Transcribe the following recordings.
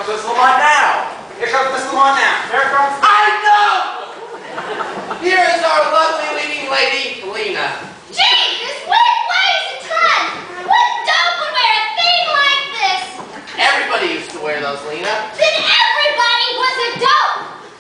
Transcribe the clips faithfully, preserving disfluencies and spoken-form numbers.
comes Miss Lamont now. Here comes Miss Lamont now. Here comes... I know! Here is our lovely leading lady, Lena. Gee, this wig weighs a ton. What dope would wear a thing like this? Everybody used to wear those, Lena. Then everybody was a dope.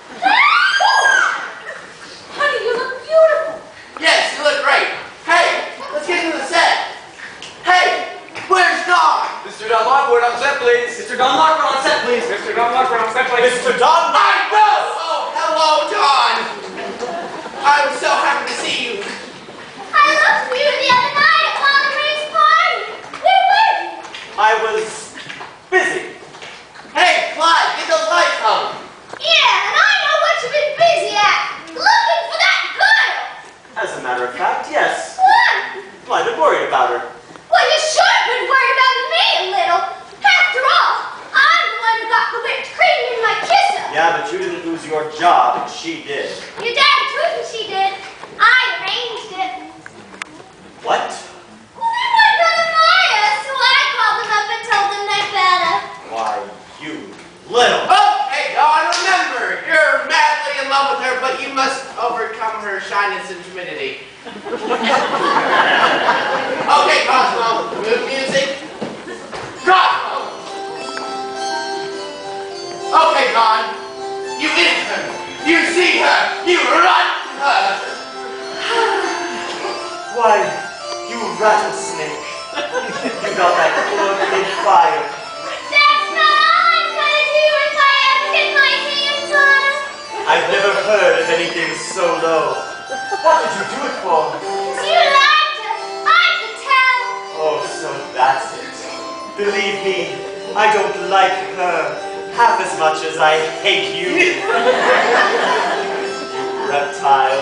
Honey, you look beautiful. Yes, you look great. Hey, let's get into the set. Hey, where's Don? Mister Don Lockwood on set, please. Mister Don Lockwood on set, please. Mister Don Lockwood on set, please. Mister Don I know! Oh, hello, Don. I was so happy to see you. I looked for you the other night at Mama Ray's party. Where were you? I was busy. Hey, Clyde, get those lights hung. Yeah, and I know what you've been busy at. Looking for that girl. As a matter of fact, yes. What? Well, I've been worried about her. Well, you should have been worried about me a little. After all, I'm the one who got the whipped cream in my kisser. Yeah, but you didn't lose your job, and she did. You're damn tootin' she did. I arranged it. What? Well, they weren't gonna fire us, so I called them up and told them they better. Why, you little... Okay, Don, remember, you're madly in love with her, but you must overcome her shyness and timidity. Okay, Cosmo, move music. Cosmo! Okay, Don, you hit her, you see her, you run her. Why, you rattlesnake. You got that poor big fire. That's not all I'm gonna do if I ever get my hands on her. I've never heard of anything so low. What did you do it for? You liked her. I could tell. Oh, so that's it. Believe me, I don't like her half as much as I hate you. You reptile.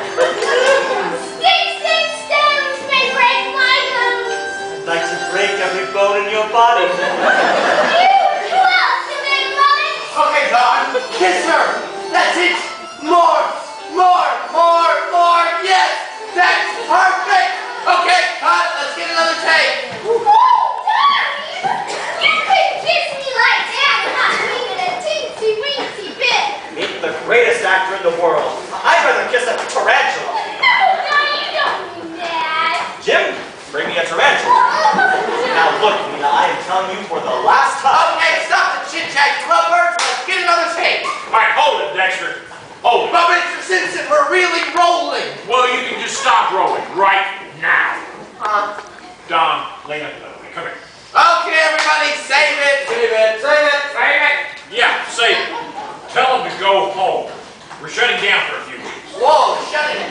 Sticks and stones may break my bones. I'd like to break every bone in your body. You, who else, you big money? Okay, Don, kiss her. That's it. More, more, more, more. Yes, that's perfect. Okay, cut. Let's get another take. Oh, Darby! You couldn't kiss me like that without leaving a teensy-weensy bit. Meet the greatest actor in the world. I'd rather kiss a tarantula. No, no, you don't mean that. Jim, bring me a tarantula. Now look, Nina, I am telling you for the last time. Okay, stop the chit-chat, you lovebirds. Let's get another take. All right, hold it, Dexter. Hold it. But Mister Simpson, we're really rolling. Well, you can just stop rolling right now. Huh? Don, Lena, come here. Okay, everybody, save it. Save it. Save it. Save it. Yeah, save it. Tell them to go home. We're shutting down for a few weeks. Whoa, shut it.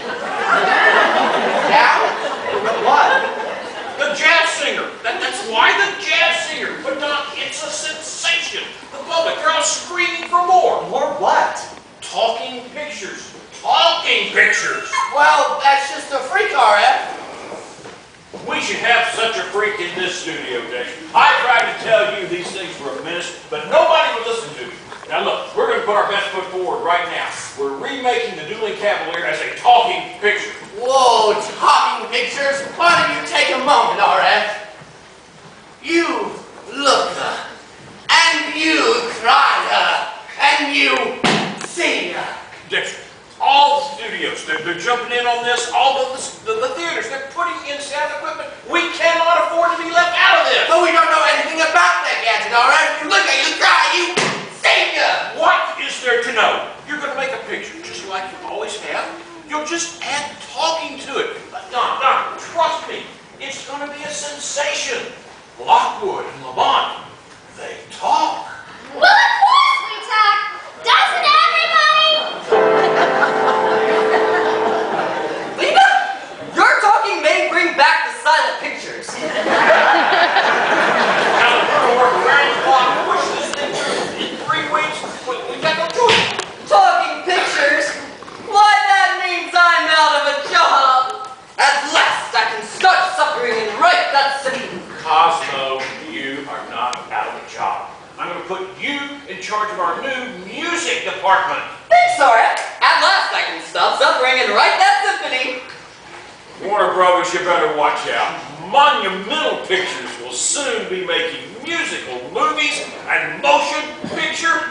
Down? What? The jazz singer. That, that's why the jazz singer. But Don, it's a sensation. The public, they're all screaming for more. Or what? Talking pictures. Talking pictures. Well, that's just a freak R F. We should have such a freak in this studio, Dave. I tried to tell you these things were a menace, but nobody would listen to me. Now look, we're going to put our best foot forward right now. We're remaking the Dueling Cavalier as a talking picture. Whoa, talking pictures. Why don't you take a moment, R F? You look her, and you cry her, and you see her. Dexter, all the studios, they're, they're jumping in on this, all of the, the, the theaters, they're putting in sound equipment. We cannot afford to be left out of this. But we don't know anything about that gadget, all right? You look at you, cry, you see her. What is there to know? You're going to make a picture just like you always have. You'll just add talking to it. But Don, Don, trust me, it's going to be a sensation. Lockwood and Lamont, they talk. Well, of course we talk. Doesn't everybody? Lena, your talking may bring back the silent pictures. Now, we're going to work around the clock, push this thing through in three weeks. We, we've got no choice. Talking pictures? Why, that means I'm out of a job. At last I can start suffering and write that scene. Cosmo, you are not out of a job. I'm going to put you in charge of our new music department. Thanks, Sora. At last I can stop suffering and write that symphony. Warner Brothers, you better watch out. Monumental Pictures will soon be making musical, movies, and motion picture